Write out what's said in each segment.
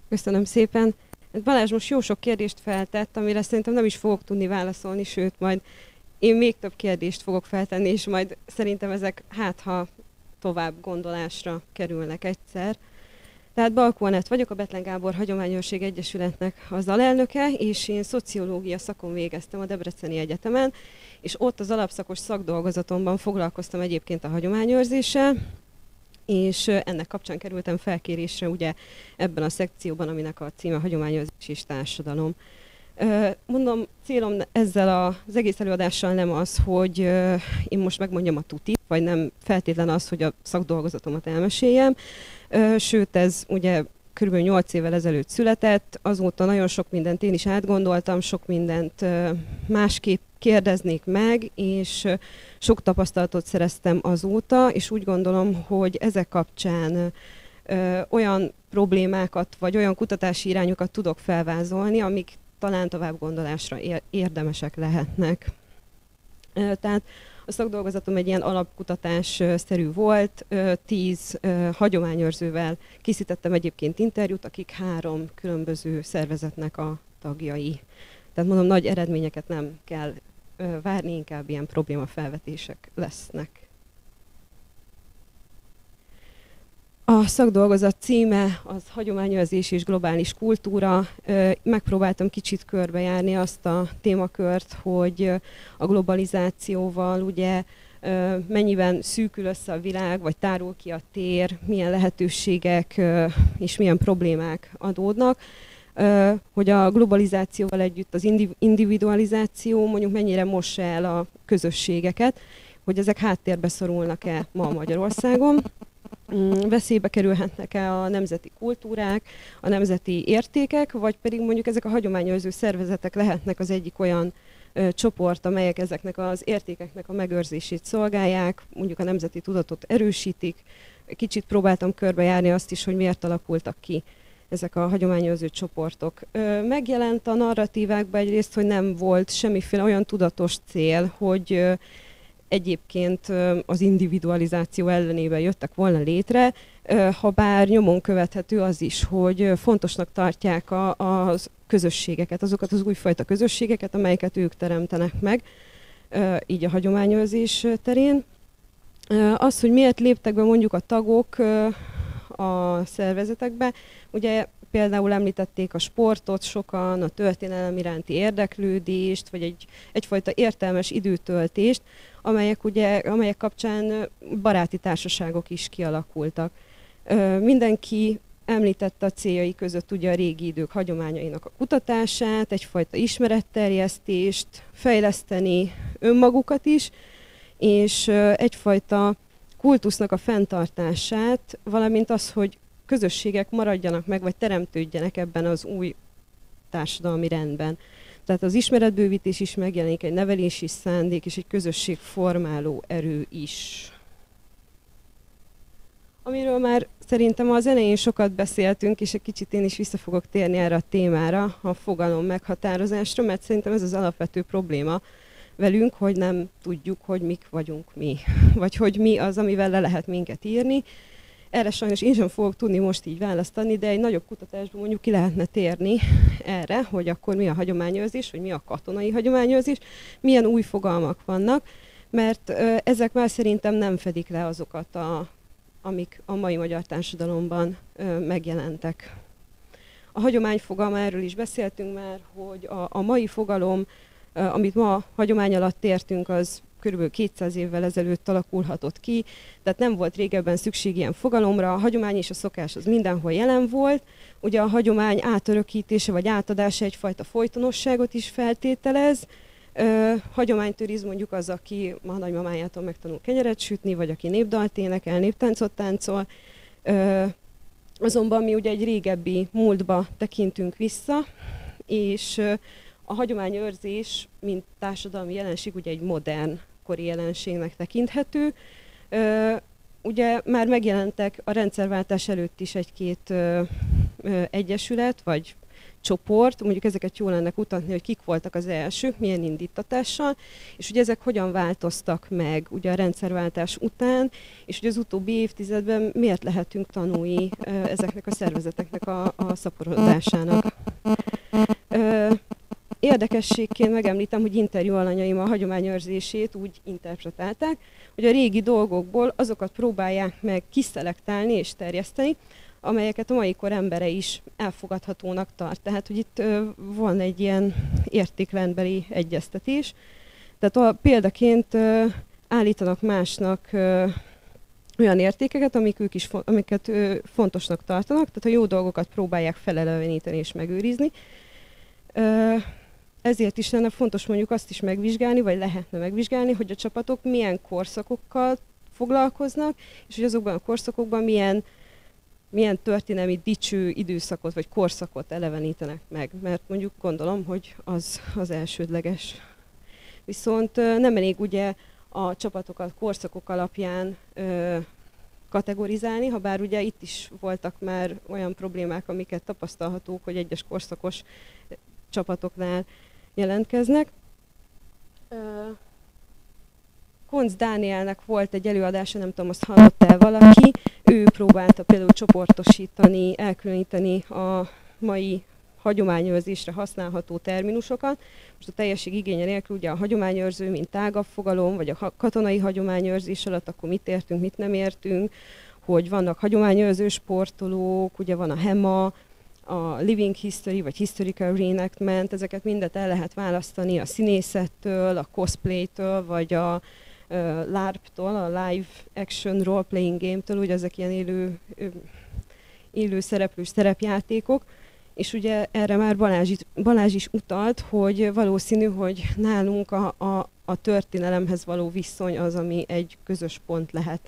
Köszönöm szépen. Hát Balázs most jó sok kérdést feltett, amire szerintem nem is fogok tudni válaszolni, sőt, majd én még több kérdést fogok feltenni, és majd szerintem ezek ha tovább gondolásra kerülnek egyszer. Tehát Balkó Anett vagyok, a Bethlen Gábor Hagyományőrség Egyesületnek az alelnöke, és én szociológia szakon végeztem a Debreceni Egyetemen, és ott az alapszakos szakdolgozatomban foglalkoztam egyébként a hagyományőrzéssel, és ennek kapcsán kerültem felkérésre ugye ebben a szekcióban, aminek a címe Hagyományőrzés és társadalom. Mondom, célom ezzel az egész előadással nem az, hogy én most megmondjam a tutit, vagy nem feltétlen az, hogy a szakdolgozatomat elmeséljem. Sőt, ez ugye kb. 8 évvel ezelőtt született, azóta nagyon sok mindent én is átgondoltam, sok mindent másképp kérdeznék meg, és sok tapasztalatot szereztem azóta, és úgy gondolom, hogy ezek kapcsán olyan problémákat, vagy olyan kutatási irányokat tudok felvázolni, amik talán tovább gondolásra érdemesek lehetnek. Tehát a szakdolgozatom egy ilyen alapkutatás-szerű volt, 10 hagyományőrzővel készítettem egyébként interjút, akik 3 különböző szervezetnek a tagjai. Tehát mondom, nagy eredményeket nem kell várni, inkább ilyen problémafelvetések lesznek. A szakdolgozat címe az Hagyományőrzés és globális kultúra. Megpróbáltam kicsit körbejárni azt a témakört, hogy a globalizációval ugye mennyiben szűkül össze a világ, vagy tárul ki a tér, milyen lehetőségek és milyen problémák adódnak, hogy a globalizációval együtt az individualizáció mondjuk mennyire mossa el a közösségeket, hogy ezek háttérbe szorulnak-e ma Magyarországon. Veszélybe kerülhetnek-e a nemzeti kultúrák, a nemzeti értékek, vagy pedig mondjuk ezek a hagyományőrző szervezetek lehetnek az egyik olyan csoport, amelyek ezeknek az értékeknek a megőrzését szolgálják, mondjuk a nemzeti tudatot erősítik. Kicsit próbáltam körbejárni azt is, hogy miért alakultak ki ezek a hagyományőrző csoportok. Megjelent a narratívákban egyrészt, hogy nem volt semmiféle olyan tudatos cél, hogy egyébként az individualizáció ellenében jöttek volna létre, ha bár nyomon követhető az is, hogy fontosnak tartják a közösségeket, azokat az újfajta közösségeket, amelyeket ők teremtenek meg, így a hagyományőrzés terén. Az, hogy miért léptek be mondjuk a tagok a szervezetekbe, ugye például említették a sportot sokan, a történelem iránti érdeklődést, vagy egyfajta értelmes időtöltést, amelyek kapcsán baráti társaságok is kialakultak. Mindenki említette a céljai között ugye a régi idők hagyományainak a kutatását, egyfajta ismeretterjesztést, fejleszteni önmagukat is, és egyfajta kultusznak a fenntartását, valamint az, hogy közösségek maradjanak meg, vagy teremtődjenek ebben az új társadalmi rendben. Tehát az ismeretbővítés is megjelenik, egy nevelési szándék és egy közösségformáló erő is. Amiről már szerintem az elején sokat beszéltünk, és egy kicsit én is vissza fogok térni erre a témára, a fogalom meghatározásra, mert szerintem ez az alapvető probléma velünk, hogy nem tudjuk, hogy mik vagyunk mi, vagy hogy mi az, amivel le lehet minket írni. Erre sajnos én sem fogok tudni most így választani, de egy nagyobb kutatásban mondjuk ki lehetne térni erre, hogy akkor mi a hagyományőrzés, vagy mi a katonai hagyományőrzés, milyen új fogalmak vannak, mert ezek már szerintem nem fedik le azokat, amik a mai magyar társadalomban megjelentek. A hagyomány fogalmáról is beszéltünk már, hogy a mai fogalom, amit ma hagyomány alatt értünk, az kb. 200 évvel ezelőtt alakulhatott ki, tehát nem volt régebben szükség ilyen fogalomra, a hagyomány és a szokás az mindenhol jelen volt, ugye a hagyomány átörökítése vagy átadása egyfajta folytonosságot is feltételez, hagyománytőriz mondjuk az, aki a nagymamájától megtanul kenyeret sütni, vagy aki népdalt énekel, néptáncot táncol, azonban mi ugye egy régebbi múltba tekintünk vissza, és a hagyományőrzés, mint társadalmi jelenség, ugye egy modern kori jelenségnek tekinthető. Ugye már megjelentek a rendszerváltás előtt is egy-két egyesület, vagy csoport, mondjuk ezeket jól lenne kutatni, hogy kik voltak az elsők, milyen indítatással, és hogy ezek hogyan változtak meg ugye a rendszerváltás után, és hogy az utóbbi évtizedben miért lehetünk tanúi ezeknek a szervezeteknek a szaporodásának. Érdekességként megemlítem, hogy interjú alanyaim a hagyományőrzését úgy interpretálták, hogy a régi dolgokból azokat próbálják meg kiszelektálni és terjeszteni, amelyeket a mai kor embere is elfogadhatónak tart. Tehát, hogy itt van egy ilyen értékrendbeli egyeztetés. Tehát példaként állítanak másnak olyan értékeket, amiket fontosnak tartanak, tehát a jó dolgokat próbálják feleleveníteni és megőrizni. Ezért is lenne fontos mondjuk azt is megvizsgálni, vagy lehetne megvizsgálni, hogy a csapatok milyen korszakokkal foglalkoznak, és hogy azokban a korszakokban milyen történelmi dicső időszakot vagy korszakot elevenítenek meg, mert mondjuk gondolom, hogy az elsődleges. Viszont nem elég ugye a csapatokat korszakok alapján kategorizálni, ha bár ugye itt is voltak már olyan problémák, amiket tapasztalhatók, hogy egyes korszakos csapatoknál jelentkeznek. Koncz Dánielnek volt egy előadása, nem tudom, azt hallotta-e valaki, ő próbálta például csoportosítani, elkülöníteni a mai hagyományőrzésre használható terminusokat. Most a teljesség igénye nélkül ugye a hagyományőrző, mint tágabb fogalom, vagy a katonai hagyományőrzés alatt akkor mit értünk, mit nem értünk, hogy vannak hagyományőrző sportolók, ugye van a HEMA, a Living History, vagy Historical Reenactment, ezeket mindet el lehet választani a színészettől, a cosplaytől, vagy a LARP-tól, a Live Action Role Playing Game-től, ugye ezek ilyen élő szereplős szerepjátékok, és ugye erre már Balázs is utalt, hogy valószínű, hogy nálunk a történelemhez való viszony az, ami egy közös pont lehet.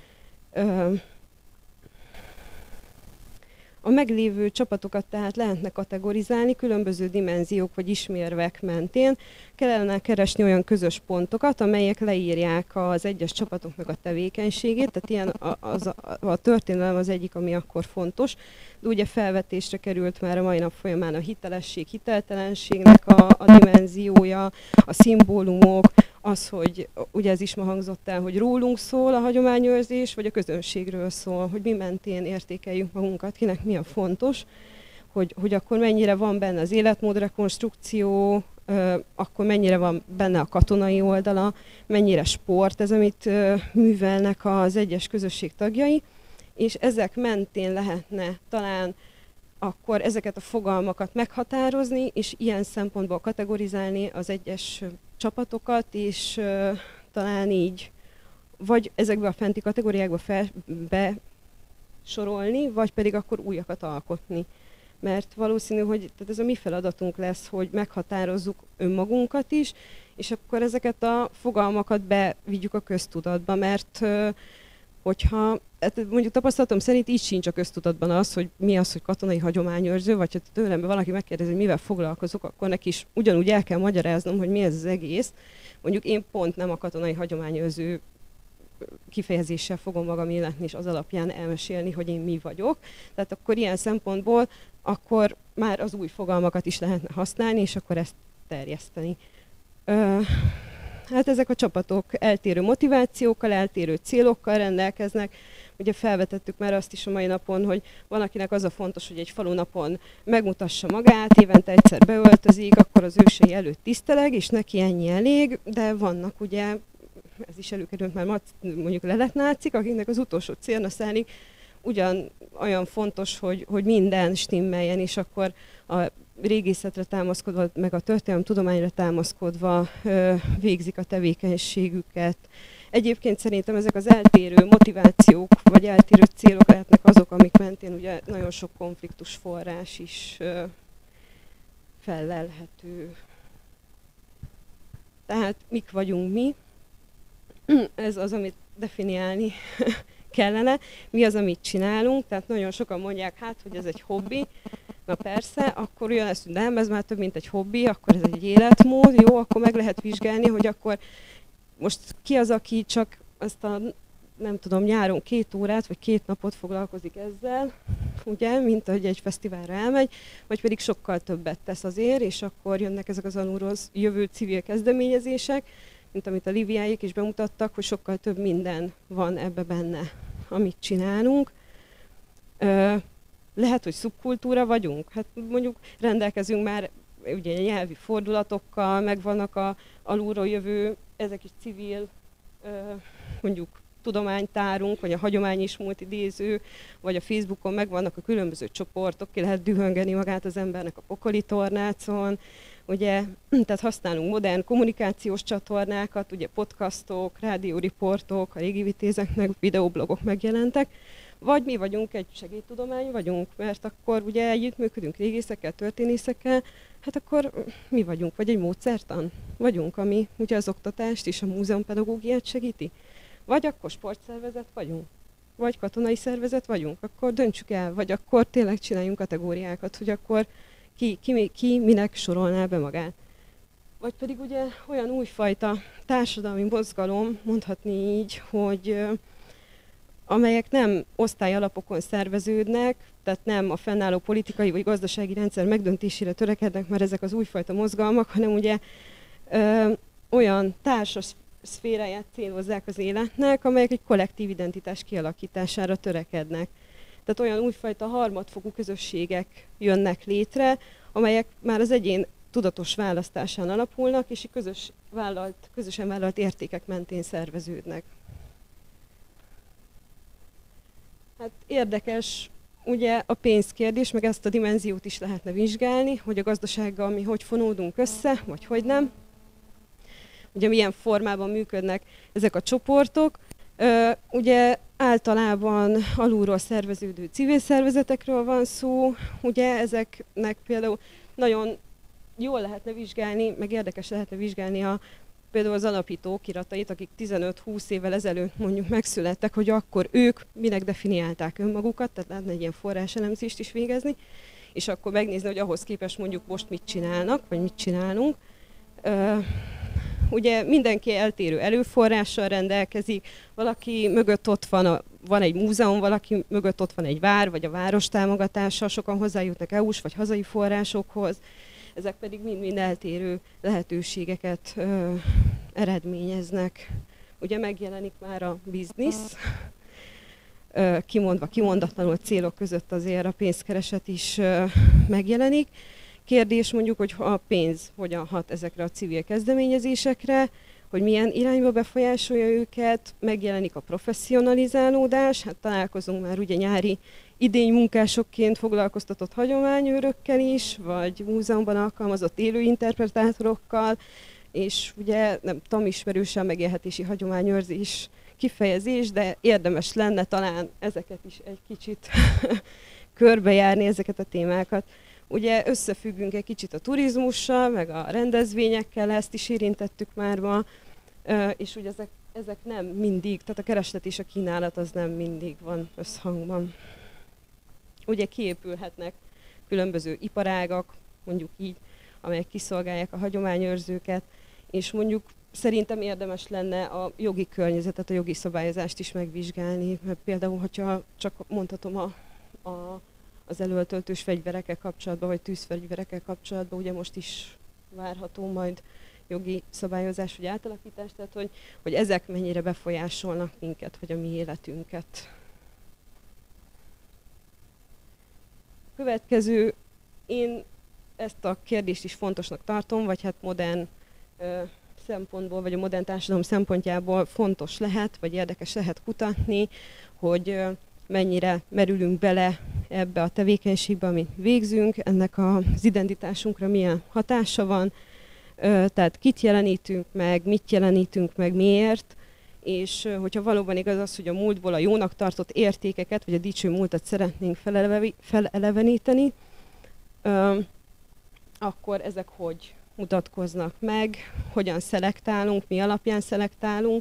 A meglévő csapatokat tehát lehetne kategorizálni különböző dimenziók vagy ismérvek mentén. Kellene keresni olyan közös pontokat, amelyek leírják az egyes csapatoknak a tevékenységét, tehát ilyen a történelem az egyik, ami akkor fontos, de ugye felvetésre került már a mai nap folyamán a hitelesség, hiteltelenségnek a dimenziója, a szimbólumok, az, hogy ugye ez is ma hangzott el, hogy rólunk szól a hagyományőrzés, vagy a közönségről szól, hogy mi mentén értékeljük magunkat, kinek mi a fontos, hogy akkor mennyire van benne az életmódrekonstrukció, akkor mennyire van benne a katonai oldala, mennyire sport ez, amit művelnek az egyes közösség tagjai, és ezek mentén lehetne talán akkor ezeket a fogalmakat meghatározni, és ilyen szempontból kategorizálni az egyes csapatokat, és talán így vagy ezekbe a fenti kategóriákba besorolni, vagy pedig akkor újakat alkotni. Mert valószínű, hogy tehát ez a mi feladatunk lesz, hogy meghatározzuk önmagunkat is, és akkor ezeket a fogalmakat bevigyük a köztudatba, mert hogyha, mondjuk tapasztalatom szerint így sincs a köztudatban az, hogy mi az, hogy katonai hagyományőrző, vagy ha tőlem valaki megkérdezi, hogy mivel foglalkozok, akkor neki is ugyanúgy el kell magyaráznom, hogy mi ez az egész. Mondjuk én pont nem a katonai hagyományőrző kifejezéssel fogom magam illetni, és az alapján elmesélni, hogy én mi vagyok. Tehát akkor ilyen szempontból akkor már az új fogalmakat is lehetne használni, és akkor ezt terjeszteni. Hát ezek a csapatok eltérő motivációkkal, eltérő célokkal rendelkeznek. Ugye felvetettük már azt is a mai napon, hogy van, akinek az a fontos, hogy egy falunapon megmutassa magát, évente egyszer beöltözik, akkor az ősei előtt tiszteleg, és neki ennyi elég, de vannak ugye, ez is előkerült már mondjuk leletnácik, akiknek az utolsó célnaszálig ugyan olyan fontos, hogy minden stimmeljen, és akkor a régészetre támaszkodva, meg a történelemtudományra támaszkodva végzik a tevékenységüket. Egyébként szerintem ezek az eltérő motivációk, vagy eltérő célok lehetnek azok, amik mentén ugye nagyon sok konfliktus forrás is fellelhető. Tehát mik vagyunk mi? Ez az, amit definiálni kellene. Mi az, amit csinálunk? Tehát nagyon sokan mondják, hát, hogy ez egy hobbi. Na persze, akkor olyan lesz, hogy nem, ez már több, mint egy hobbi, akkor ez egy életmód, jó, akkor meg lehet vizsgálni, hogy akkor most ki az, aki csak azt a nem tudom, nyáron 2 órát vagy 2 napot foglalkozik ezzel, ugye, mint ahogy egy fesztiválra elmegy, vagy pedig sokkal többet tesz azért, és akkor jönnek ezek az alulról jövő civil kezdeményezések, mint amit a Liviáék is bemutattak, hogy sokkal több minden van ebbe benne, amit csinálunk. Lehet, hogy szubkultúra vagyunk, hát mondjuk rendelkezünk már ugye nyelvi fordulatokkal, meg vannak a alulról jövő, ezek is civil, mondjuk tudománytárunk, vagy a hagyományismult idéző, vagy a Facebookon megvannak a különböző csoportok, ki lehet dühöngeni magát az embernek a pokoli tornácon, ugye, tehát használunk modern kommunikációs csatornákat, ugye podcastok, rádióriportok, a régi vitézeknek, videoblogok megjelentek, vagy mi vagyunk egy segédtudomány vagyunk, mert akkor ugye együttműködünk régészekkel, történészekkel, hát akkor mi vagyunk, vagy egy módszertan vagyunk, ami ugye az oktatást és a múzeumpedagógiát segíti. Vagy akkor sportszervezet vagyunk, vagy katonai szervezet vagyunk, akkor döntsük el, vagy akkor tényleg csináljunk kategóriákat, hogy akkor ki minek sorolná be magát. Vagy pedig ugye olyan újfajta társadalmi mozgalom, mondhatni így, hogy amelyek nem osztályalapokon szerveződnek, tehát nem a fennálló politikai vagy gazdasági rendszer megdöntésére törekednek már ezek az újfajta mozgalmak, hanem ugye olyan társas szféráját célozzák az életnek, amelyek egy kollektív identitás kialakítására törekednek. Tehát olyan újfajta harmadfokú közösségek jönnek létre, amelyek már az egyén tudatos választásán alapulnak, és közösen vállalt értékek mentén szerveződnek. Hát érdekes ugye a pénzkérdés, meg ezt a dimenziót is lehetne vizsgálni, hogy a gazdasággal mi hogy fonódunk össze, vagy hogy nem. Ugye milyen formában működnek ezek a csoportok. Ugye általában alulról szerveződő civil szervezetekről van szó, ugye ezeknek például nagyon jól lehetne vizsgálni, meg érdekes lehetne vizsgálni például az alapítók iratait, akik 15-20 évvel ezelőtt mondjuk megszülettek, hogy akkor ők minek definiálták önmagukat, tehát lehetne egy ilyen forráselemzést is végezni, és akkor megnézni, hogy ahhoz képest mondjuk most mit csinálnak, vagy mit csinálunk. Ugye mindenki eltérő előforrással rendelkezik, valaki mögött ott van egy múzeum, valaki mögött ott van egy vár, vagy a város támogatása, sokan hozzájutnak EU-s vagy hazai forrásokhoz, ezek pedig mind-mind eltérő lehetőségeket eredményeznek. Ugye megjelenik már a biznisz, kimondatlanul célok között azért a pénzkereset is megjelenik. Kérdés mondjuk, hogy a pénz hogyan hat ezekre a civil kezdeményezésekre, hogy milyen irányba befolyásolja őket, megjelenik a professzionalizálódás, hát találkozunk már ugye nyári idénymunkásokként foglalkoztatott hagyományőrökkel is, vagy múzeumban alkalmazott élő interpretátorokkal, és ugye nem tudom, ismerősen megélhetési hagyományőrzés kifejezés, de érdemes lenne talán ezeket is egy kicsit körbejárni, ezeket a témákat. Ugye összefüggünk egy kicsit a turizmussal, meg a rendezvényekkel, ezt is érintettük már ma, és ugye ezek nem mindig, tehát a kereslet és a kínálat az nem mindig van összhangban. Ugye kiépülhetnek különböző iparágak, mondjuk így, amelyek kiszolgálják a hagyományőrzőket, és mondjuk szerintem érdemes lenne a jogi környezetet, a jogi szabályozást is megvizsgálni, mert például, hogyha csak mondhatom az elöltöltős fegyverekkel kapcsolatban, vagy tűzfegyverekkel kapcsolatban, ugye most is várható majd jogi szabályozás vagy átalakítás, tehát hogy ezek mennyire befolyásolnak minket, vagy a mi életünket. Következő, én ezt a kérdést is fontosnak tartom, vagy hát modern szempontból, vagy a modern társadalom szempontjából fontos lehet, vagy érdekes lehet kutatni, hogy mennyire merülünk bele ebbe a tevékenységbe, amit végzünk, ennek az identitásunkra milyen hatása van, tehát kit jelenítünk meg, mit jelenítünk meg, miért, és hogyha valóban igaz az, hogy a múltból a jónak tartott értékeket, vagy a dicső múltat szeretnénk feleleveníteni, akkor ezek hogy mutatkoznak meg, hogyan szelektálunk, mi alapján szelektálunk.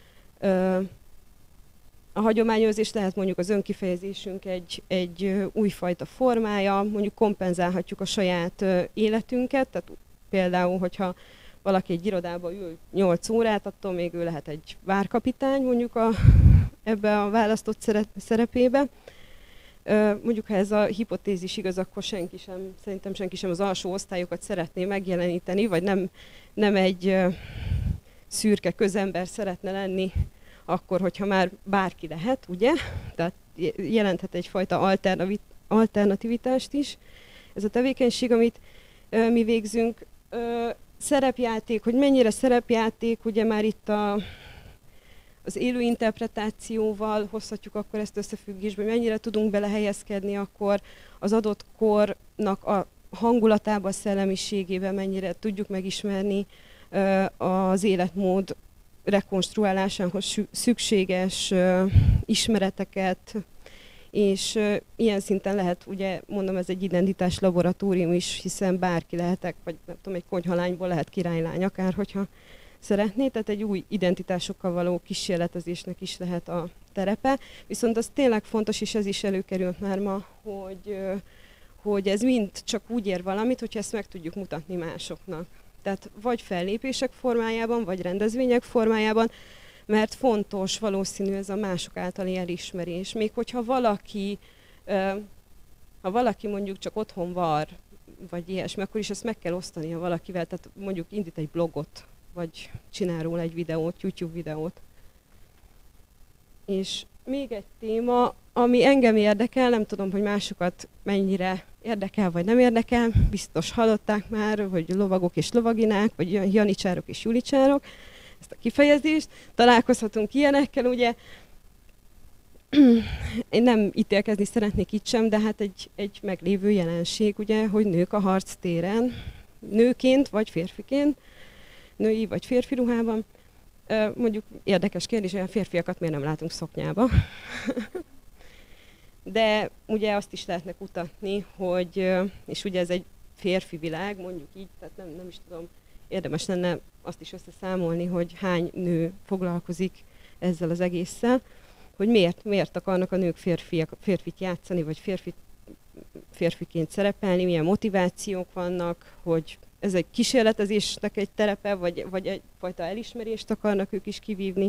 A hagyományőrzés lehet mondjuk az önkifejezésünk egy újfajta formája, mondjuk kompenzálhatjuk a saját életünket, tehát például, hogyha valaki egy irodába ül 8 órát, attól még ő lehet egy várkapitány mondjuk ebbe a választott szerepébe. Mondjuk, ha ez a hipotézis igaz, akkor szerintem senki sem az alsó osztályokat szeretné megjeleníteni, vagy nem egy szürke közember szeretne lenni, akkor, hogyha már bárki lehet, ugye? Tehát jelenthet egyfajta alternativitást is. Ez a tevékenység, amit mi végzünk, szerepjáték, hogy mennyire szerepjáték, ugye már itt az élő interpretációval hozhatjuk akkor ezt összefüggésbe, mennyire tudunk belehelyezkedni akkor az adott kornak a hangulatába, a szellemiségébe, mennyire tudjuk megismerni az életmód rekonstruálásához szükséges ismereteket, és ilyen szinten lehet, ugye mondom, ez egy identitás laboratórium is, hiszen bárki lehetek, vagy nem tudom, egy konyhalányból lehet királylány akár, hogyha szeretné, tehát egy új identitásokkal való kísérletezésnek is lehet a terepe. Viszont az tényleg fontos, és ez is előkerült már ma, hogy ez mind csak úgy ér valamit, hogyha ezt meg tudjuk mutatni másoknak. Tehát vagy fellépések formájában, vagy rendezvények formájában, mert fontos, valószínű ez a mások általi elismerés. Még hogyha valaki mondjuk csak otthon var, vagy ilyesmi, akkor is ezt meg kell osztania valakivel, tehát mondjuk indít egy blogot, vagy csinál róla egy videót, YouTube videót. És még egy téma, ami engem érdekel, nem tudom, hogy másokat mennyire érdekel, vagy nem érdekel, biztos hallották már, hogy lovagok és lovaginák, vagy janicsárok és julicsárok, ezt a kifejezést. Találkozhatunk ilyenekkel, ugye. Én nem ítélkezni szeretnék itt sem, de hát egy meglévő jelenség, ugye, hogy nők a harctéren, nőként vagy férfiként, női vagy férfi ruhában. Mondjuk érdekes kérdés, hogy a férfiakat miért nem látunk szoknyába. De ugye azt is lehetne kutatni, hogy, és ugye ez egy férfi világ, mondjuk így, tehát nem is tudom, érdemes lenne azt is összeszámolni, hogy hány nő foglalkozik ezzel az egésszel, hogy miért akarnak a nők férfit játszani, vagy férfiként szerepelni, milyen motivációk vannak, hogy ez egy kísérletezésnek egy terepe, vagy egyfajta elismerést akarnak ők is kivívni,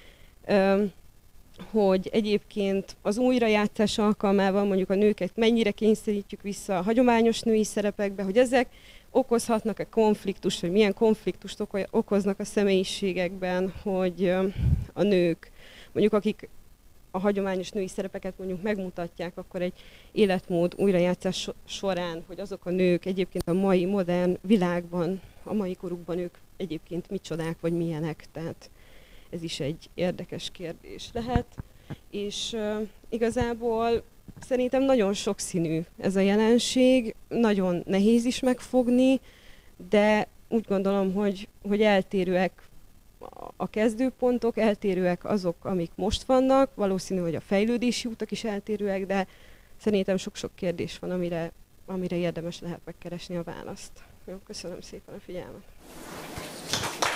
hogy egyébként az újrajátszás alkalmával mondjuk a nőket mennyire kényszerítjük vissza a hagyományos női szerepekbe, hogy ezek okozhatnak-e konfliktust, vagy milyen konfliktust okoznak a személyiségekben, hogy a nők, mondjuk akik a hagyományos női szerepeket mondjuk megmutatják, akkor egy életmód újrajátszás során, hogy azok a nők egyébként a mai modern világban, a mai korukban ők egyébként micsodák, vagy milyenek, tehát ez is egy érdekes kérdés lehet. És igazából szerintem nagyon sokszínű ez a jelenség, nagyon nehéz is megfogni, de úgy gondolom, hogy eltérőek a kezdőpontok, eltérőek azok, amik most vannak, valószínű, hogy a fejlődési útak is eltérőek, de szerintem sok-sok kérdés van, amire érdemes lehet megkeresni a választ. Jó, köszönöm szépen a figyelmet.